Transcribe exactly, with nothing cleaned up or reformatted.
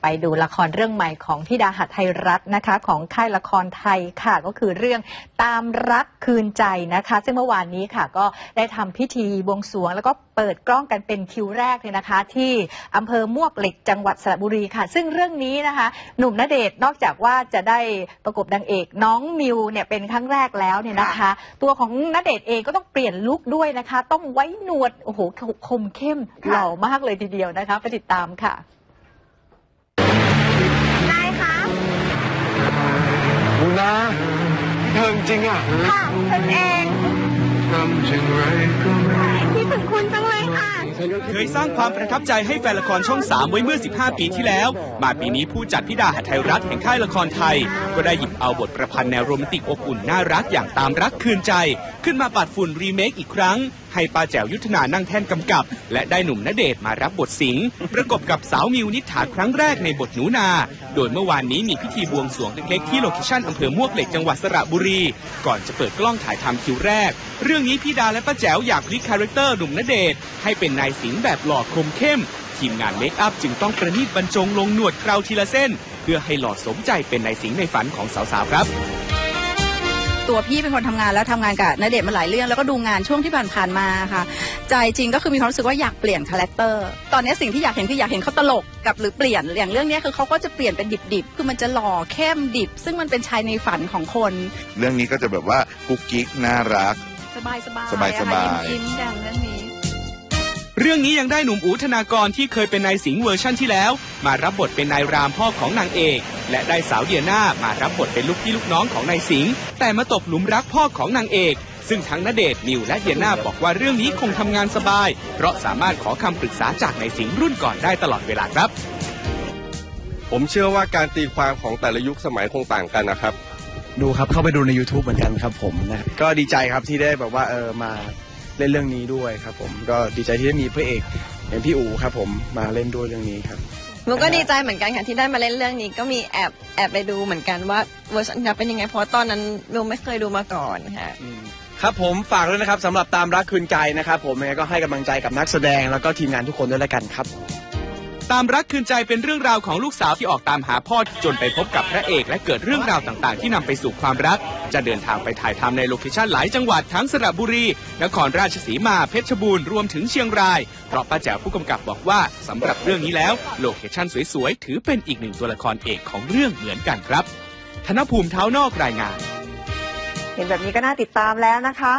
ไปดูละครเรื่องใหม่ของธิดาหัตถ์ไทยรัฐนะคะของค่ายละครไทยค่ะก็คือเรื่องตามรักคืนใจนะคะซึ่งเมื่อวานนี้ค่ะก็ได้ทำพิธีบวงสรวงแล้วก็เปิดกล้องกันเป็นคิวแรกเลยนะคะที่อำเภอมวกเหล็กจังหวัดสระบุรีค่ะซึ่งเรื่องนี้นะคะหนุ่มณเดชน์นอกจากว่าจะได้ประกบนางเอกน้องมิวเนี่ยเป็นครั้งแรกแล้วเนี่ยนะคะตัวของณเดชน์เองก็ต้องเปลี่ยนลุคด้วยนะคะต้องไว้หนวดโอ้โหคมเข้มหล่อมากเลยทีเดียวนะคะไปติดตามค่ะนายคะมูนาเธอจริงอ่ะค่ะฉันเองคิดถึงคุณจังเลยค่ะเคยสร้างความประทับใจให้แฟนละครช่องสามไว้เมื่อสิบห้าปีที่แล้วมาปีนี้ผู้จัดธิดาหัตถ์ไทยรัฐแห่งค่ายละครไทยก็ได้หยิบเอาบทประพันธ์แนวโรแมนติกอบอุ่นน่ารักอย่างตามรักคืนใจขึ้นมาปัดฝุ่นรีเมคอีกครั้งให้ป้าแจ๋วยุทธนานั่งแท่นกำกับและได้หนุ่มณเดชน์มารับบทสิงห์ประกบกับสาวมิวนิษฐาครั้งแรกในบทหนูนาโดยเมื่อวานนี้มีพิธีบวงสรวงเล็กๆที่โลเคชั่นอำเภอมวกเหล็กจังหวัดสระบุรีก่อนจะเปิดกล้องถ่ายทำคิวแรกเรื่องนี้พี่ดาและป้าแจ๋วอยากพลิกคาแรคเตอร์หนุ่มณเดชน์ให้เป็นนายสิงห์แบบหล่อคมเข้มทีมงานเมคอัพจึงต้องประณีตบรรจงลงหนวดเคราทีละเส้นเพื่อให้หล่อสมใจเป็นนายสิงห์ในฝันของสาวๆครับตัวพี่เป็นคนทำงานแล้วทำงานกับณเดชน์มาหลายเรื่องแล้วก็ดูงานช่วงที่ผ่านๆมาค่ะใจจริงก็คือมีความรู้สึกว่าอยากเปลี่ยนคาแรคเตอร์ตอนนี้สิ่งที่อยากเห็นคืออยากเห็นเขาตลกกับหรือเปลี่ยนอย่างเรื่องนี้คือเขาก็จะเปลี่ยนเป็นดิบๆคือมันจะหล่อเข้มดิบซึ่งมันเป็นชายในฝันของคนเรื่องนี้ก็จะแบบว่ากุ๊กกิ๊กน่ารักสบายสบายสบายสบายยิ้มๆกันเรื่องนี้เรื่องนี้ยังได้หนุ่มอู๋ธนากรที่เคยเป็นนายสิงห์เวอร์ชั่นที่แล้วมารับบทเป็นนายรามพ่อของนางเอกและได้สาวเดียน่ามารับบทเป็นลูกพี่ลูกน้องของนายสิงห์แต่มาตกหลุมรักพ่อของนางเอกซึ่งทั้งณเดชน์มิวและเดียน่าบอกว่าเรื่องนี้คงทำงานสบายเพราะสามารถขอคำปรึกษาจากนายสิงห์รุ่นก่อนได้ตลอดเวลาครับผมเชื่อว่าการตีความของแต่ละยุคสมัยคงต่างกันนะครับดูครับเข้าไปดูใน YouTube เหมือนกันครับผมนะก็ดีใจครับที่ได้แบบว่าเออมาเล่นเรื่องนี้ด้วยครับผมก็ดีใจที่ได้มีพระเอกอย่างพี่อู๋ครับผมมาเล่นด้วยเรื่องนี้ครับมิวก็ดีใจเหมือนกันค่ะที่ได้มาเล่นเรื่องนี้ก็มีแอบแอบไปดูเหมือนกันว่าเวอร์ชันเป็นยังไงเพราะตอนนั้นมิวไม่เคยดูมาก่อนค่ะครับผมฝากด้วยนะครับสำหรับตามรักคืนใจนะครับผมยังไงก็ให้กำลังใจกับนักแสดงแล้วก็ทีมงานทุกคนด้วยแล้วกันครับตามรักคืนใจเป็นเรื่องราวของลูกสาวที่ออกตามหาพ่อจนไปพบกับพระเอกและเกิดเรื่องราวต่างๆที่นำไปสู่ความรักจะเดินทางไปถ่ายทำในโลเคชั่นหลายจังหวัดทั้งสระบุรีนครราชสีมาเพชรบูรณ์รวมถึงเชียงรายเพราะป้าแจ๋วผู้กำกับบอกว่าสำหรับเรื่องนี้แล้วโลเคชั่นสวยๆถือเป็นอีกหนึ่งตัวละครเอกของเรื่องเหมือนกันครับธนภูมิเท้านอกรายงานเห็นแบบนี้ก็น่าติดตามแล้วนะคะ